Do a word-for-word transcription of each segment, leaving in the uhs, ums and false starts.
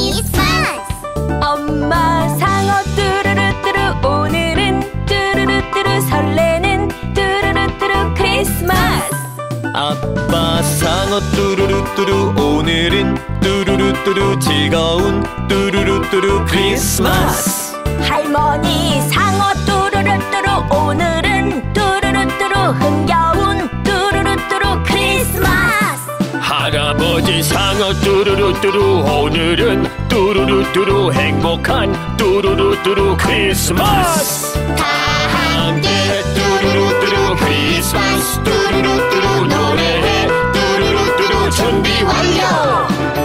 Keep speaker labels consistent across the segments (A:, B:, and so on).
A: 크리스마스.
B: 엄마 상어 뚜루루뚜루 오늘은 뚜루루뚜루 설레는 뚜루루뚜루 크리스마스.
C: 아빠 상어 뚜루루뚜루 오늘은 뚜루루뚜루 즐거운 뚜루루뚜루 크리스마스.
B: 할머니 상어 뚜루루뚜루 오늘은 뚜루루뚜루 흥겨운 뚜루루뚜루 크리스마스.
C: 할아버지 상어 뚜루루뚜루 오늘은 뚜루루뚜루 행복한 뚜루루뚜루 크리스마스.
A: 다 함께
C: 뚜루루뚜루 크리스마스 뚜루루뚜루 노래해 뚜루루뚜루 준비 완료.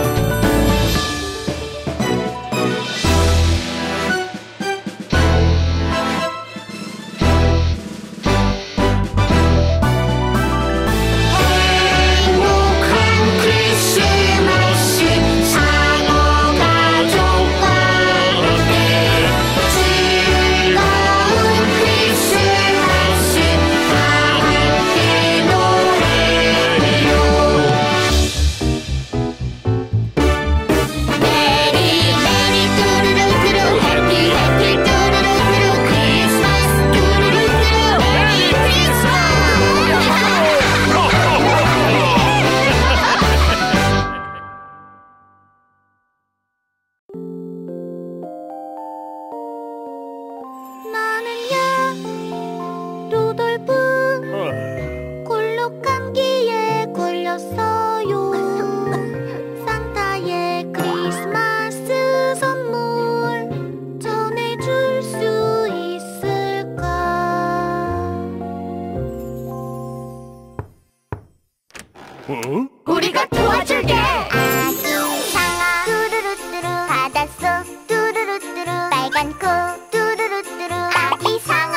B: 우리가 도와줄게.
A: 아기 상어 뚜루루뚜루 바닷속 뚜루루뚜루 빨간 코 뚜루루뚜루 아기 상어.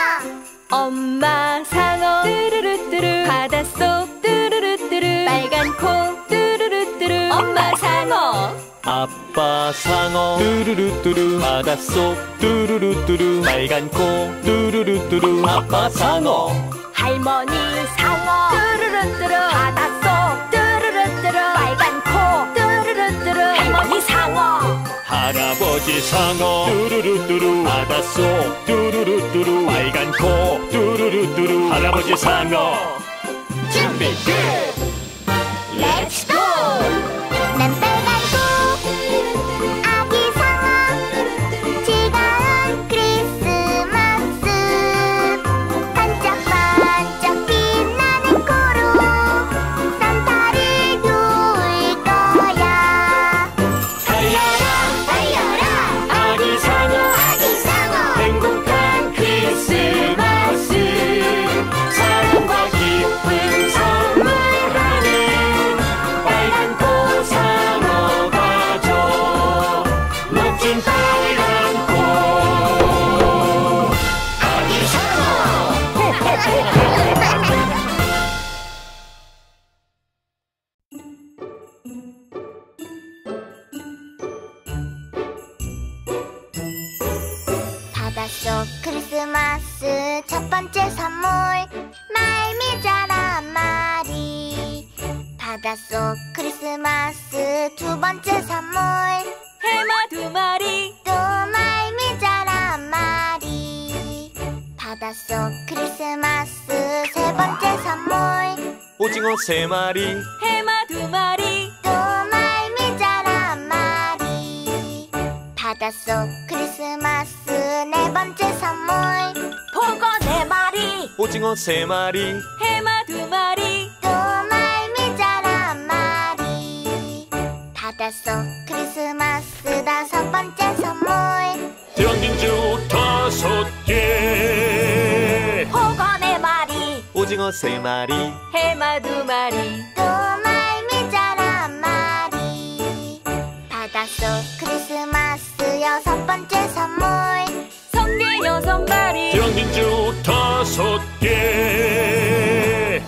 B: 엄마 상어 뚜루루뚜루 바닷속 뚜루루뚜루 빨간 코 뚜루루뚜루 엄마 상어.
C: 아빠 상어 뚜루루뚜루 바닷속 뚜루루뚜루 빨간 코 뚜루루뚜루 아빠 상어.
B: 할머니 상어 뚜루루뚜루 바닷속 뚜루루뚜루 빨간 코 뚜루루뚜루 할머니 상어.
C: 할아버지 상어 뚜루루뚜루 바닷속 뚜루루뚜루 빨간 코 뚜루루뚜루 할아버지 상어.
A: 준비 끝. 렛츠 고. 난 빨간 코 아기 상어 즐거운 크리스마스 반짝반짝 빛나는 코로 산타를 도울 거야. 달려라 달려라
C: 아기 상어
A: 아기 상어.
C: 행복한 크리스마스 사랑과 기쁨 선물하는 빨간 코 상어가 줘 멋진 빨간 코 아기 상어.
A: 바닷속 크리스마스 첫 번째 선물 말미잘 한 마리. 바닷속 크리스마스 두 번째 선물
B: 해마 두 마리.
A: 또 말미잘 한 마리. 바닷속 크리스마스 세 번째 선물
C: 오징어 세 마리
B: 해마 두 마리.
A: 또 말미잘 한 마리. 바닷속 크리스마스 네 번째 선물
B: 보거 네 마리.
C: 오징어 세 마리
B: 해마 두 마리.
A: 또 말미잘 한 마리. 바닷속 크리스마스 다섯 번째 선물
C: 전진주 다섯 개
B: 보거 네 마리.
C: 오징어 세 마리
B: 해마 두 마리.
A: 또 말미잘 한 마리. 바닷속 크리스마스 여섯 번째 선물
B: 성게 여섯 마리.
C: 전진주 다섯 개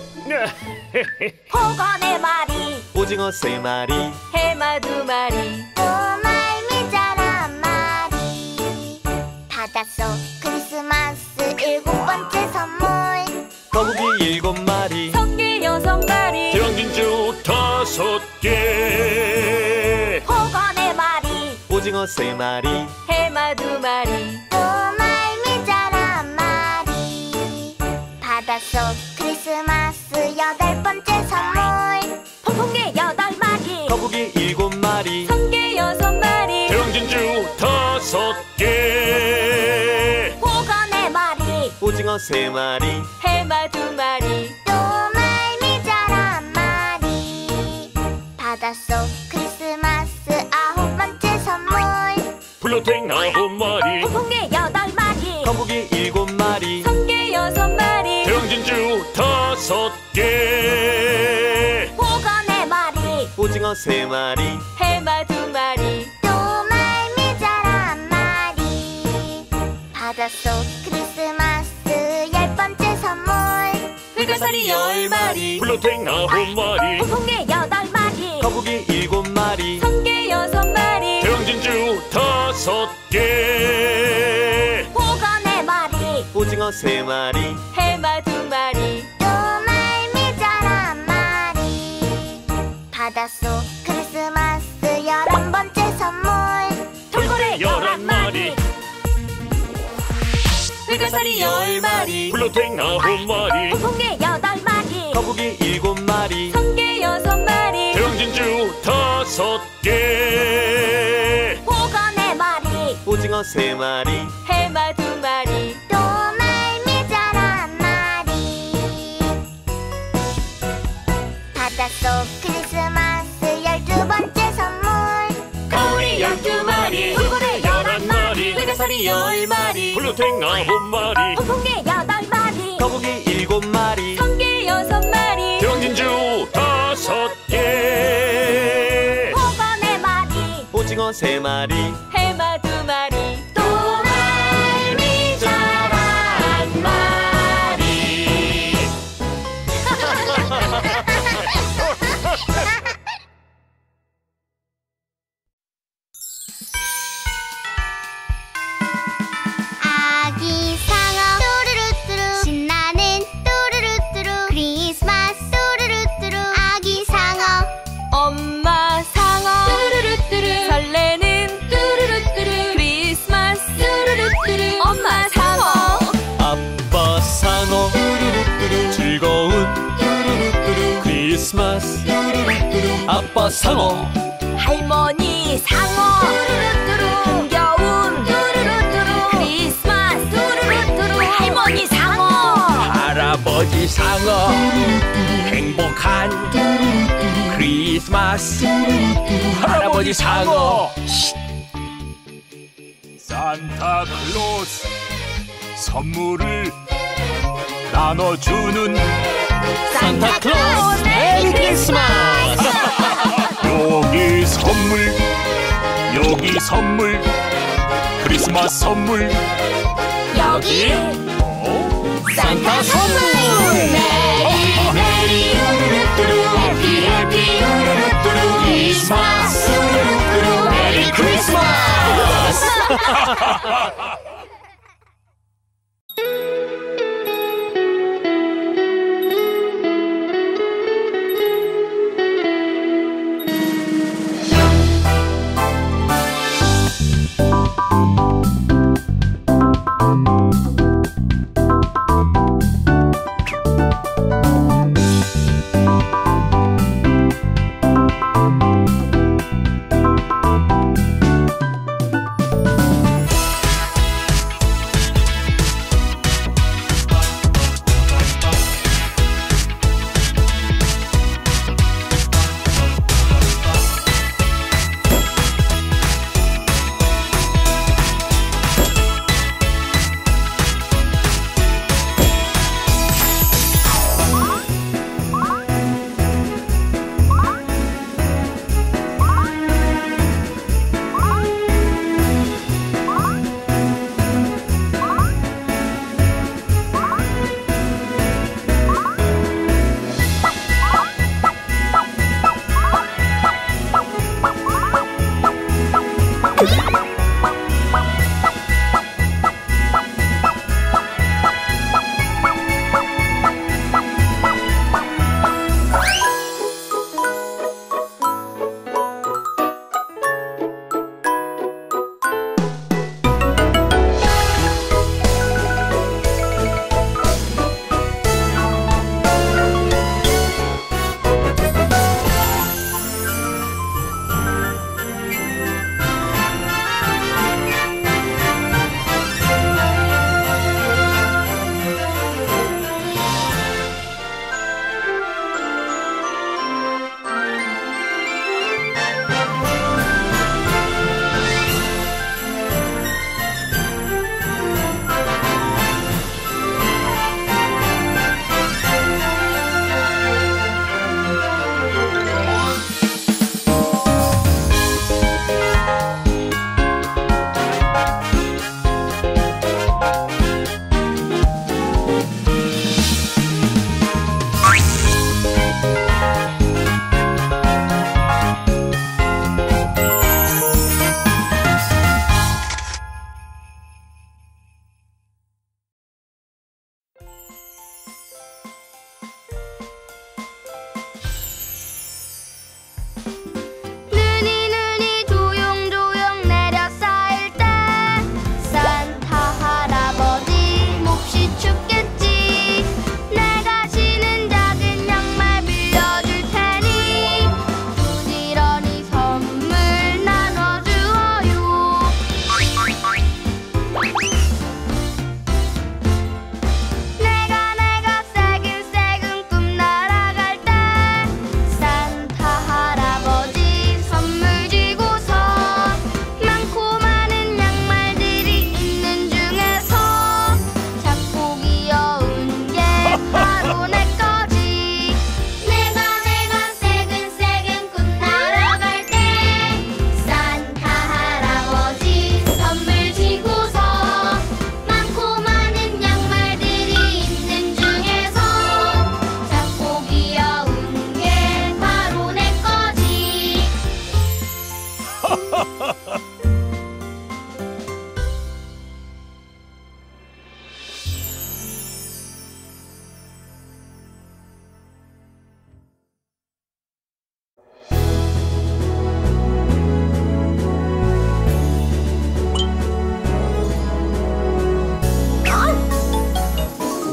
A: 보거 네 마리.
C: 오징어 세 마리
B: 해마 두 마리.
A: 또 말미잘 한 마리. 바닷속 크리스마스 일곱 번째 선물
C: 거북이 일곱 마리
B: 성게 여섯 마리.
C: 전진주 다섯 개
A: 보거 네 마리.
C: 오징어 세 마리
B: 해마 두 마리
A: 도말미잘 한 마리 바닷속 크리스마스 여덟 번째 선물
B: 폭풍개 여덟 마리
C: 거북이 일곱 마리
B: 성게 여섯 마리
C: 대왕진주 다섯 개
A: 호거 네 마리
C: 오징어 세 마리
B: 해마 두 마리
A: 도말미잘 한 마리 바닷속 크리스마스 아홉 번째 선물
C: 블루탱 아홉 마리
B: 폭풍개 여덟 마리
C: 거북이 일곱 마리
B: 성게 여섯 마리
C: 대왕진주 다섯 개
A: 호거 네 마리
C: 오징어 세 마리
B: 해마 두 마리
A: 도말미잘 한 마리 바닷속 크리스마스 열 번째 선물
B: 불가사리 열 마리
C: 블루탱 아홉 마리
B: 폭풍개 여덟 마리
C: 거북이 일곱 마리
B: 성게 여섯 마리
C: 대왕진주 다섯 개
A: 호거 네 마리
C: 오징어 세 마리
B: 해마 두 마리
A: 도말미잘 한 마리 바닷속 크리스마스 열한 번째 선물
B: 돌고래
C: 열한 마리
B: 불가사리 열 마리
C: 블루탱 아홉 마리
B: 폭풍개 여덟 마리
C: 거북이 일곱 마리
B: 성게 여섯 마리
C: 대왕진주 다섯 개
A: 호거 네 마리
C: 오징어 세 마리
B: 해마 두 마리
A: 도말미잘 한 마리 바닷속 크리스마스 열두 번째 선물
C: 가오리 열두 마리
B: 돌고래 열한 마리
C: 불가사리
B: 열 마리
C: 블루탱 아홉 마리
B: 폭풍개 여덟 마리
C: 거북이 일곱 마리
B: 성게 여섯 마리
C: 대왕진주 다섯 개
A: 호거 네 마리
C: 오징어 세 마리
B: 해마 두 마리
A: 도말미잘 한 마리 아기 상어 뚜루루뚜루 신나는 뚜루루뚜루 크리스마스 뚜루루뚜루 아기 상어
B: 엄마 상어 뚜루루뚜루 설레는 뚜루루뚜루 크리스마스 뚜루루뚜루 엄마 상어
C: 아빠 상어 즐거운 크리스마스 아빠 상어
B: 할머니 상어 흥겨운 크리스마스 할머니 상어
D: 할아버지 상어 행복한 크리스마스 할아버지 상어 산타클로스 선물을 나눠주는
C: 산타클로스
B: 메리 크리스마스
D: 여기 선물 여기 선물 크리스마스 선물
B: 여기 산타 선물 메리 메리 해피 해피 크리스마스 메리 크리스마스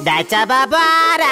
E: 날 잡아봐라.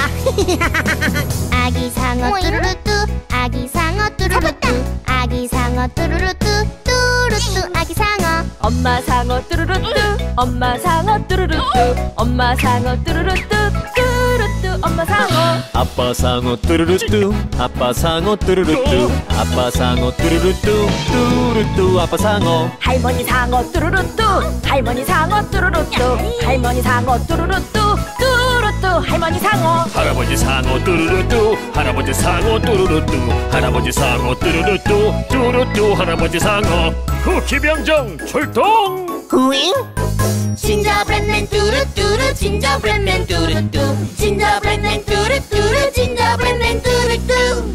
A: 아기 상어 뚜루루뚜 아기 상어 뚜루루뚜 아기 상어 뚜루루뚜 뚜루뚜 아기 상어
B: 엄마 상어 뚜루루뚜 엄마 상어 뚜루루뚜 엄마 상어 뚜루루뚜 뚜루뚜 엄마 상어
C: 아빠 상어 뚜루루뚜 아빠 상어 뚜루루뚜 아빠 상어 뚜루루뚜 뚜루뚜 아빠 상어
B: 할머니 상어 뚜루루뚜 할머니 상어 뚜루루뚜 할머니 상어 뚜루루뚜 뚜루뚜 할머니 상어
D: 할아버지 상어 뚜루루뚜 할아버지 상어 뚜루루뚜 할아버지 상어 뚜루루뚜 뚜루뚜 할아버지 상어 쿠키병정 출동.
E: 후잉?
A: 진저브레드맨 뚜루뚜루 진저브레드맨 뚜루뚜 진저브레드맨 뚜루뚜루 진저브레드맨 뚜루뚜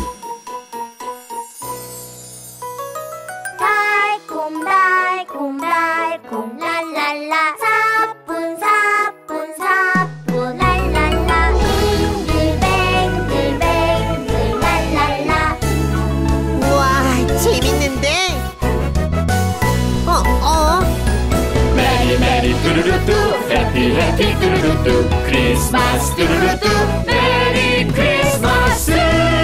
A: 달콤달콤 달콤 랄랄라 사뿐 사뿐 사뿐 랄랄라 빙글뱅글뱅글 랄랄라
E: 우와, 재밌는데? 어, 어?
C: 메리 메리 뚜루루뚜 해피 해피 뚜루루뚜 크리스마스 뚜루루뚜 메리 크리스마스.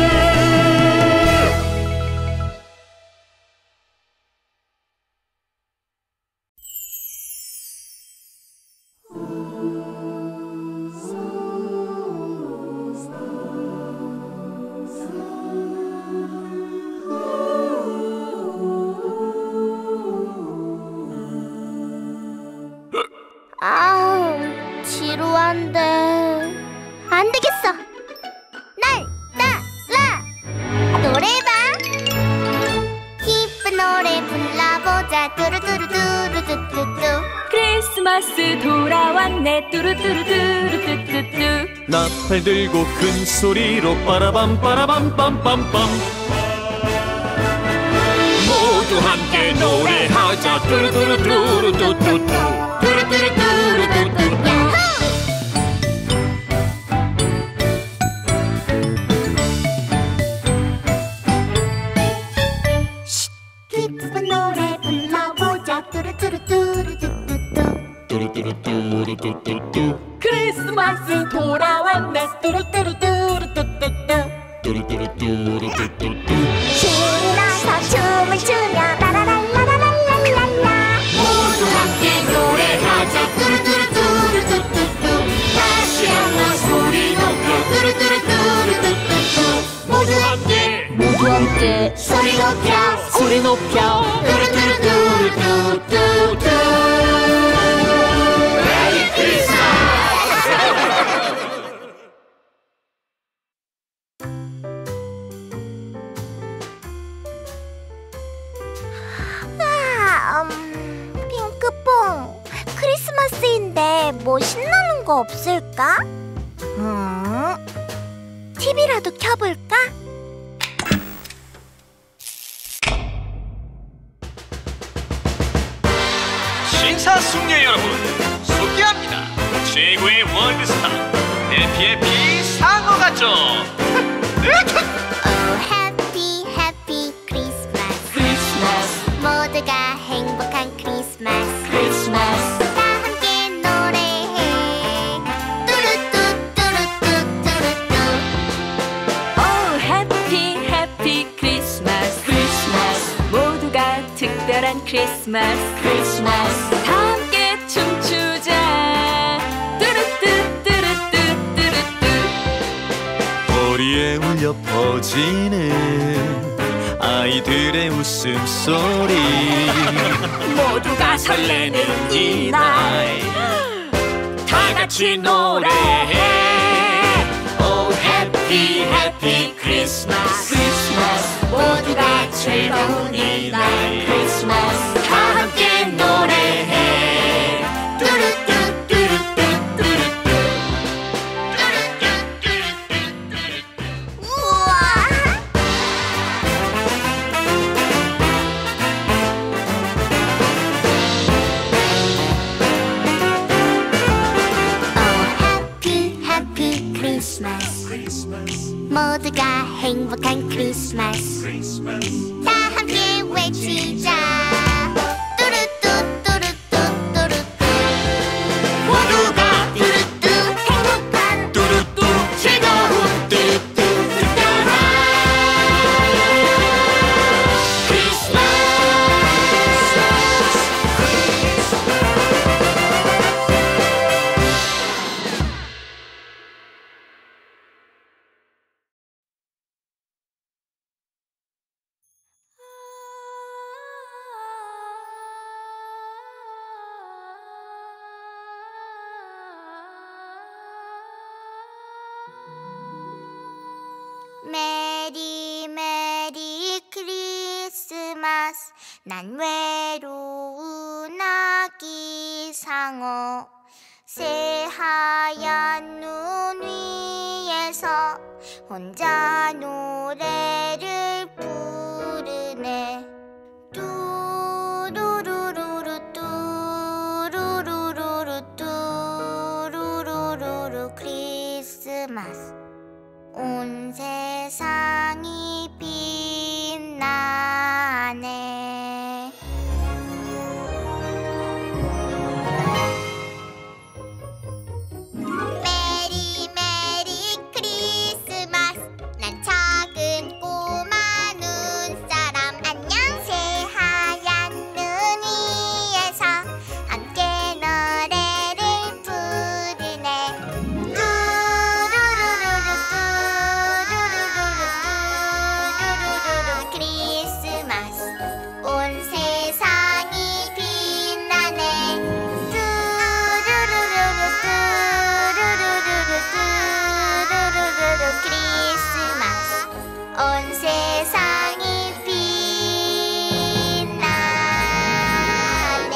A: 아우 지루한데 안 되겠어 날 따라 노래방 기쁜 노래 불러보자 뚜루뚜루뚜루뚜뚜뚜
B: 크리스마스 돌아왔네 뚜루뚜루뚜루뚜뚜뚜
C: 나팔 들고 큰 소리로 빠라밤 빠라밤 빰빰빰 모두 함께 노래하자 뚜루뚜루뚜루뚜뚜뚜 뚜루뚜루뚜루뚜뚜
A: 기쁜 노래 불러보자 뚜루뚜루뚜루뚜뚜뚜
C: 뚜루뚜루뚜루뚜뚜뚜
B: 크리스마스 돌아왔네 뚜루뚜루뚜루뚜뚜뚜
C: 뚜루뚜루뚜루뚜뚜뚜
A: 신이 나서 춤을 추며 라라랄라라랄랄라
C: 모두 함께 노래하자 뚜루뚜루뚜루뚜뚜뚜 다시 한번 소리 높여 뚜루뚜루뚜루뚜뚜 모두 함께
B: 모두 함께
C: 소리 높여
B: 소리 높여
C: 뚜루뚜루뚜루뚜뚜뚜 메리 크리스마스.
A: 아, 음, 핑크퐁 크리스마스인데 뭐 신나는 거 없을까? 음, 티비라도 켜볼까?
C: 신사숙녀 여러분 소개합니다. 최고의 월드스타 해피해피 상어가죠.
A: Oh happy happy 크리스마스
B: 크리스마스
A: 모두가 행복한 크리스마스
B: 크리스마스
A: 다 함께 노래해 뚜루뚜 뚜루뚜 뚜루뚜
B: Oh happy happy 크리스마스 크리스마스 모두가 특별한 크리스마스 크리스마스 다 함께 춤추자 뚜루뚜 뚜루뚜 뚜루뚜
C: 거리에 울려 퍼지는 아이들의 웃음소리
B: 모두가 설레는 이날 다 같이 노래해 Oh happy happy 크리스마스 크리스마스 모두가 즐거운 이날 크리스마스 다 함께 노래해 뚜루뚜 뚜루뚜 뚜루뚜
A: 우와 Oh happy happy 크리스마스 모두가 행복한 크리스마스 다 함께 외치자 뚜루뚜 뚜루뚜 뚜루뚜
C: 모두가
A: 뚜루뚜 행복한 메리 메리 크리스마스 난 외로운 아기 상어 새하얀 눈 위에서 혼자 노래를 부르네 뚜루루루루 뚜루루루루 뚜루루루루 크리스마스 온 세상이 빛나네 메리 메리 크리스마스 난 작은 꼬마 눈사람 안녕 새하얀 눈 위에서 함께 노래를 부르네 뚜루루루루 크리스마스 온 세상이 빛나네 뚜루루루루 뚜루루루 크리스마스 온 세상이 빛나네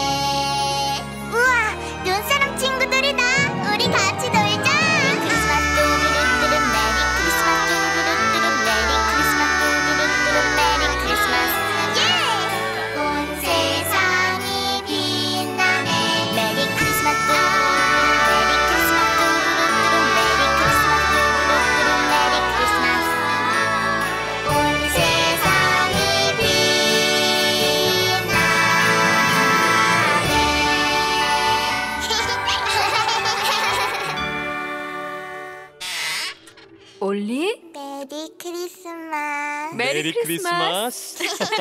A: 우와 눈사람 친구들이다 우리 같이 놀자 크리스마스 뚜루루뚜루 메리 크리스마스 뚜루루뚜루 메리 크리스마스 뚜루루뚜루 메리 크리스마스 예! 온 세상이 빛나네 메리 크리스마스 뚜루루뚜루 메리 크리스마스 뚜루루뚜루 메리 크리스마스 뚜루루뚜루 메리 크리스마스 온 세상이 빛나네
B: 올리?
A: 메리 크리스마스
B: 메리 크리스마스.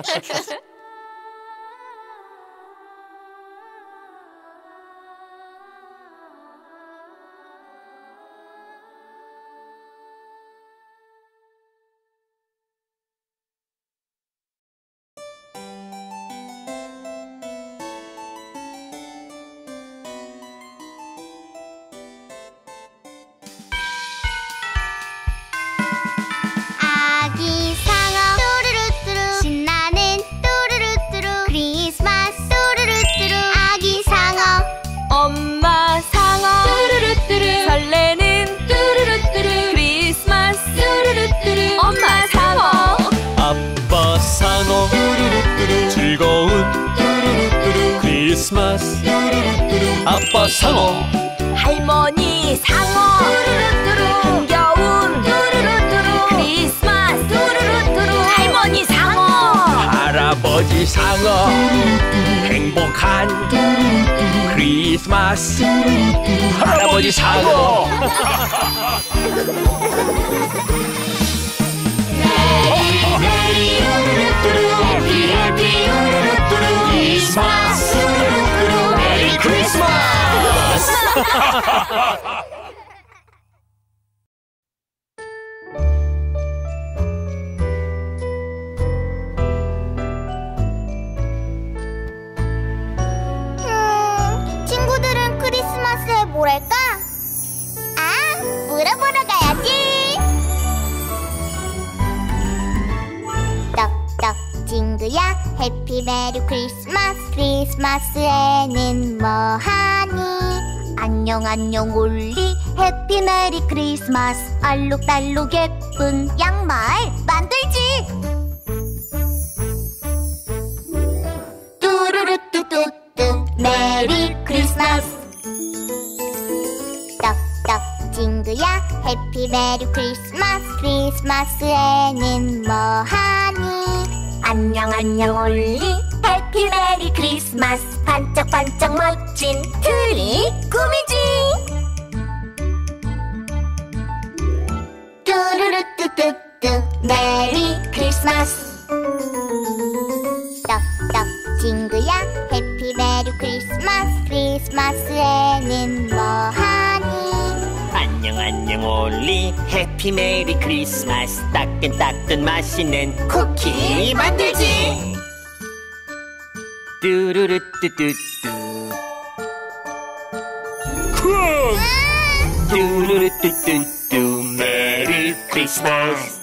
A: 아기 상어 뚜루루뚜루 신나는 뚜루루뚜루 크리스마스 뚜루루뚜루 아기 상어
B: 엄마 상어 뚜루루뚜루 설레는 뚜루루뚜루 크리스마스 뚜루루뚜루 엄마 상어
C: 아빠 상어 뚜루루뚜루 즐거운 뚜루루뚜루 크리스마스 뚜루루뚜루 아빠 상어
B: 할머니 상어 뚜루루뚜루 흥겨운 뚜루루뚜루 크리스마스 뚜루루뚜루 할머니 상어
D: 할아버지 상어 행복한 크리스마스 할아버지 상어
C: 해피 해피 크리스마스 메리 크리스마스
A: 음, 친구들은 크리스마스에 뭘 할까? 아, 물어보러 가야지 떡떡 친구야 해피 메리 크리스마스 크리스마스에는 뭐하니 안녕 안녕 올리 해피 메리 크리스마스 알록달록 예쁜 양말 만들지 뚜루루뚜뚜뚜 메리 크리스마스 떡떡 친구야 해피 메리 크리스마스 크리스마스에는 뭐하니 안녕 안녕 올리 해피 메리 크리스마스 반짝반짝 멋진 트리 꾸미지 뚜루루뚜뚜뚜 메리 크리스마스 떡떡 친구야 해피 메리 크리스마스 크리스마스에는 뭐하니
F: 안녕 안녕 올리 해피 메리 크리스마스 따끈따끈 맛있는 쿠키 만들지 뚜루루뚜뚜뚜 뚜루루뚜뚜뚜 크리스마스.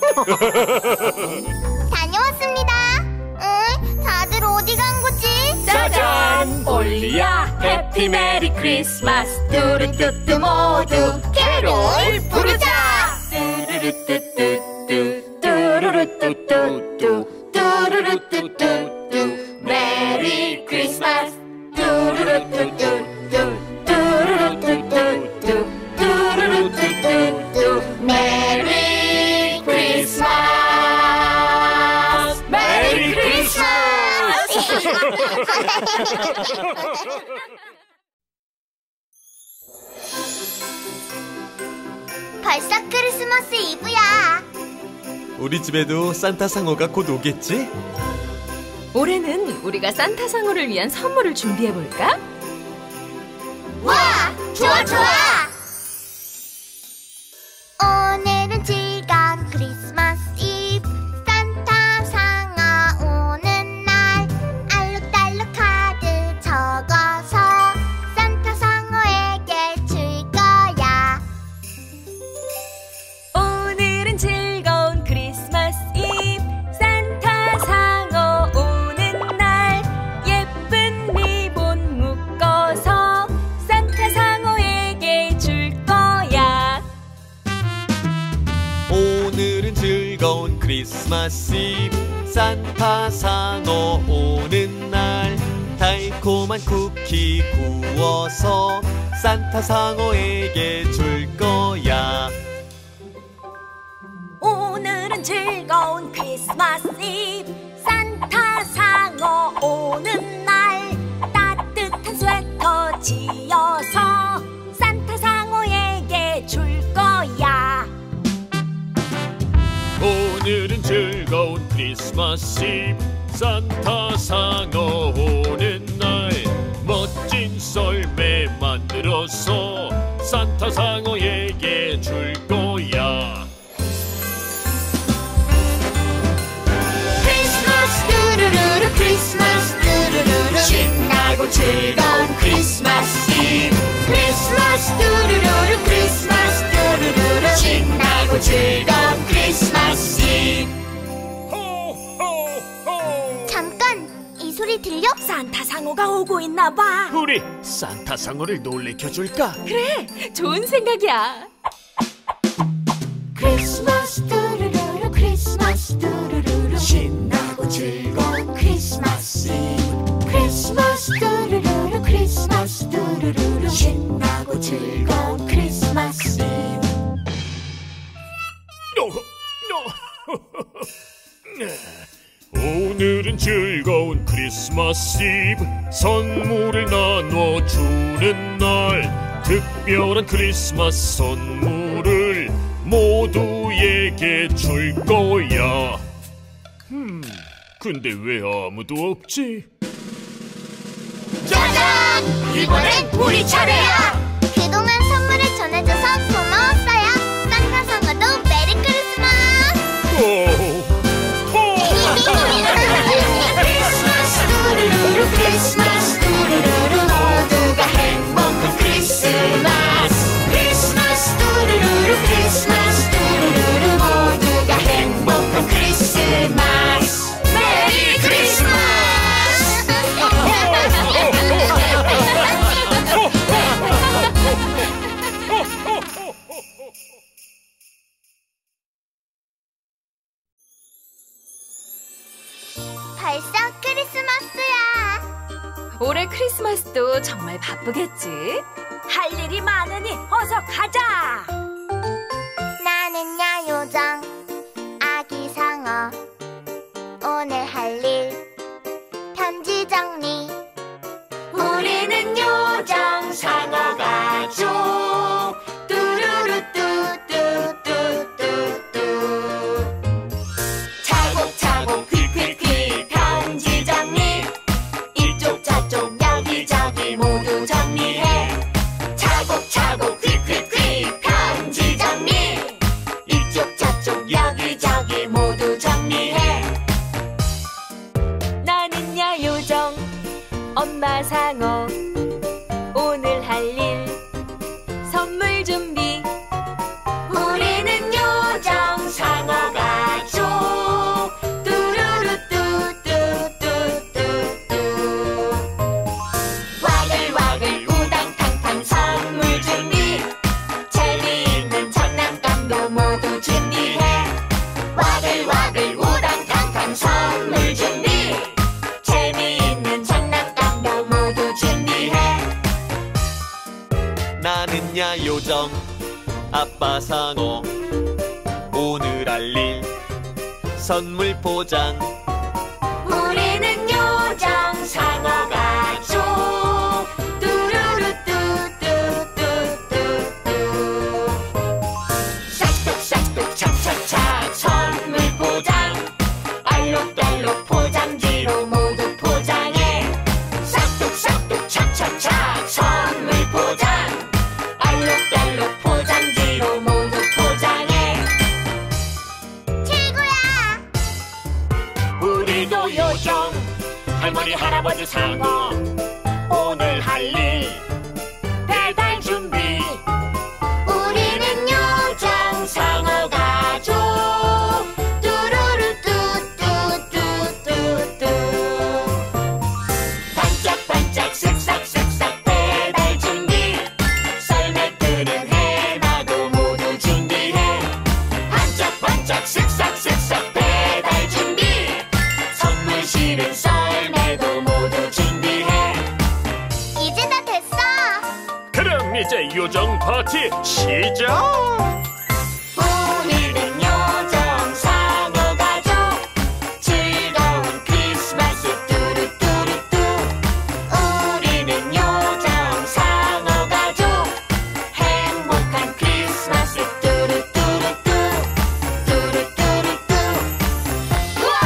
A: 다녀왔습니다. 응? 다들 어디 간 거지?
B: 짜잔! 올리야 해피 메리 크리스마스. 뚜루뚜뚜 모두 캐롤 부르자. 뚜루루뚜뚜뚜 뚜루루뚜뚜뚜 뚜루루뚜뚜뚜 메리 크리스마스. 뚜루루뚜뚜뚜 뚜루루뚜뚜뚜 뚜루루뚜뚜뚜 메리 크리스마스. 메리 크리스마스.
A: 벌써 크리스마스 이브야.
C: 우리 집에도 산타 상어가 곧 오겠지?
B: 올해는 우리가 산타 상어를 위한 선물을 준비해볼까?
A: 와, 좋아 좋아. 오늘은 즐거운 크리스마스 이브. 산타 상어 오는 날 알록달록 카드 적어서 산타 상어에게 줄 거야.
B: 오늘은 즐거운 크리스마스 이브. 산타 상어 오는 날 예쁜 리본 묶어서 산타 상어에게 줄 거야.
C: 오늘은 즐거운 크리스마스 이브. 산타 상어 오는 날 달콤한 쿠키 구워서 산타 상어에게 줄 거야.
B: 오늘은 즐거운 크리스마스 이브. 산타 상어 오는 날 따뜻한 스웨터 지어서 산타 상어에게 줄 거야.
D: 오늘은 즐거운 크리스마스 이브. 산타 상어 오는 날 멋진 썰매 만들어서 산타 상어에게 줄 거야.
A: 크리스마스 뚜루루루 크리스마스 뚜루루루 신나고 즐거운 크리스마스 이브. 크리스마스 뚜루루루 크리스마스 뚜루루루 신나고 즐거운 크리스마스 이브. 잠깐, 이 소리 들려?
B: 산타 상어가 오고 있나 봐.
D: 우리 산타 상어를 놀래켜 줄까?
B: 그래, 좋은 생각이야.
A: 크리스마스 뚜루루루 크리스마스 뚜루루루 신나고 즐거운 크리스마스 이브. 크리스마스 뚜루루루 크리스마스 뚜루루루 신나고 즐거운 크리스마스 이브.
D: 오늘은 즐거운 크리스마스 이브. 선물을 나눠주는 날 특별한 크리스마스 선물을 모두에게 줄 거야. 음, 근데 왜 아무도 없지?
A: 짜잔! 이번엔 우리 차례야! 그동안 선물을 전해줘서 고마웠어요. 산타 상어도 메리 크리스마스!
D: 오,
A: 크리스마스 뚜루루루 크리스마스 뚜루루루 모두가 행복한 크리스마스. 크리스마스 뚜루루루 크리스마스 뚜루루루 모두가 행복한 크리스마스. 메리 크리스마스! 벌써 크리스마스야.
B: 올해 크리스마스도 정말 바쁘겠지? 할 일이 많으니 어서 가자.
A: 나는 야요정 아기 상어. 오늘 할 일 편지 정리.
B: 우리는 요정 상어 가족. 뚜루루뚜뚜뚜뚜뚜 차곡차곡 퀴퀴퀴 편지 정리. 이쪽 저쪽 여기저기 모두 정리해. 차곡차곡 퀴퀴퀴 편지 정리. 이쪽 저쪽 여기저기 모두 정리해. 나는 야요정 엄마 상어. 오늘 할 일 선물 준비. 우리는 요정 상어
C: 요정 아빠 상어 오늘 할 일 선물 포장
B: 우리는 요정 상어 가족 뚜루루뚜뚜뚜뚜뚜 싹둑싹둑 착착착 선물 포장 알록달록 포장지로 모두 포장해 싹둑싹둑 착착착 선물 포장 알록달록 포장지로 모두 포장해
A: 최고야.
D: 우리도 요정 할머니 할아버지 상어 오늘 할 일 배달 준비
A: 우리는 요정
B: 상어 가족 뚜루루뚜뚜뚜뚜뚜 반짝반짝 쓱싹쓱싹 배달 준비 썰매들은 해놔도 모두 준비해 반짝반짝 쓱싹쓱싹 배달 준비 선물 실은 썰매도 모두 준비해
A: 이제 다 됐어.
D: 그럼 이제 요정 파티 시작
B: 우리는 요정 상어 가족 즐거운 크리스마스 뚜루뚜루뚜 우리는 요정 상어 가족 행복한 크리스마스 뚜루뚜루뚜 뚜루뚜루뚜 우와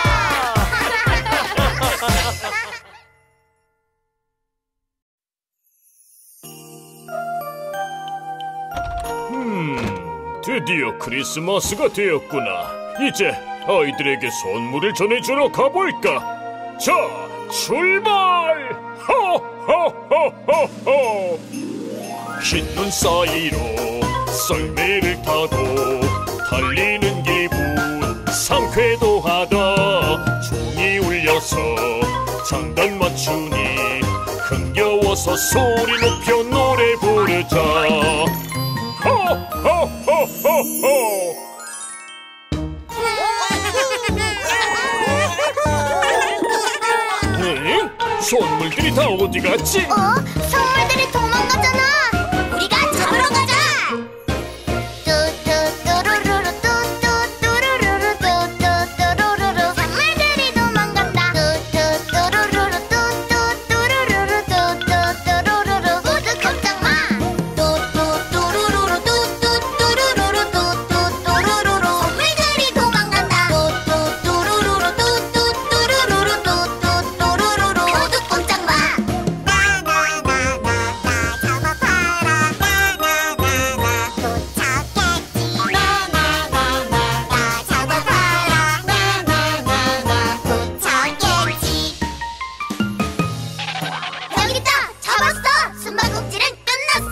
D: 음, 드디어 크리스마스가 되었구나. 이제 아이들에게 선물을 전해주러 가볼까. 자, 출발! 호호호호호! 흰 눈 사이로 썰매를 타고 달리는 기분 상쾌도 하다. 종이 울려서 장단 맞추니 흥겨워서 소리 높여 노래 부르자. 호호호호호! 응? 선물들이 다 어디 갔지?
A: 어? 선물들이 도망가잖아. 우리가 잡으러 가자. 뚜뚜뚜루루루 뚜뚜뚜루루루 뚜뚜뚜루루루 선물들이 도망간다. 뚜뚜뚜루루루 뚜뚜뚜루루루 뚜뚜뚜루루루 모두 걱정 마. 뚜뚜뚜루루루 뚜뚜뚜루루루 뚜뚜뚜루루루 선물들이 도망간다. 뚜뚜뚜루루루 뚜뚜뚜루루루 뚜뚜뚜루루루 모두 꼼짝 마. 여기 있다! 잡았어! 숨바꼭질은 끝났어!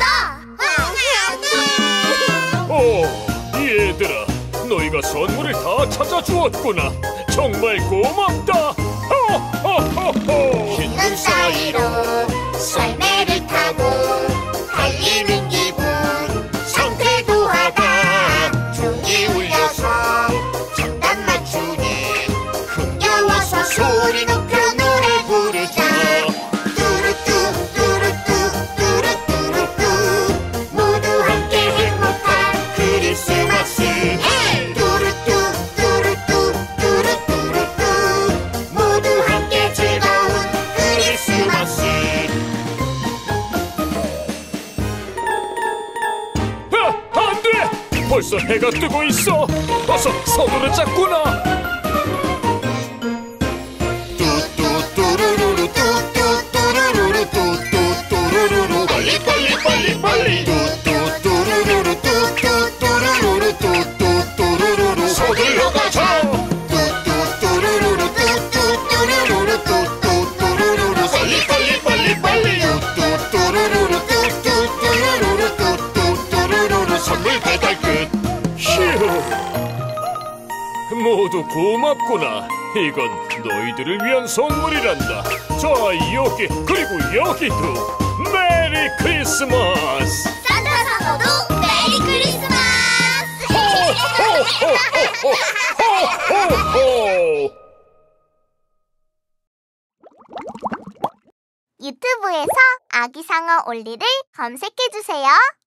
D: 오, 얘들아, 너희가 선물을 다 찾아주었구나. 정말 고맙다. 호호호호!
A: 눈 사이로 썰매를 타고 달리는 기분 상쾌도 하다. 종이 울려서 장단 맞추니 흥겨워서 소리 높여 노래 부르자. 뚜루뚜 뚜루뚜 뚜루뚜루뚜 모두 함께 행복한 크리스마스. 뚜루뚜 뚜루뚜 뚜루뚜루뚜 모두 함께 즐거운 크리스마스.
D: 아, 안 돼! 벌써 해가 뜨고 있어. 어서 서두르자꾸나.
A: 뚜뚜뚜루루루 뚜뚜뚜루루루 뚜뚜뚜루루루
D: 빨리 빨리 빨리 빨리.
A: 뚜뚜뚜루루루 뚜뚜뚜루루루 뚜뚜뚜루루루
D: 서둘러 가자.
A: 뚜뚜뚜루루루 뚜뚜뚜루루루 뚜뚜뚜루루루
D: 빨리 빨리 빨리 빨리.
A: 뚜뚜뚜루루루 뚜뚜뚜루루루 뚜뚜뚜루루루
D: 선물 배달 끝. 휴. 모두 고맙구나. 이건 너희들을 위한 선물이란다. 자, 여기 그리고 여기도. 메리 크리스마스.
A: 산타 상어도 메리 크리스마스.
D: 호호호호호호호호.
A: 유튜브에서 아기 상어 올리를 검색해주세요.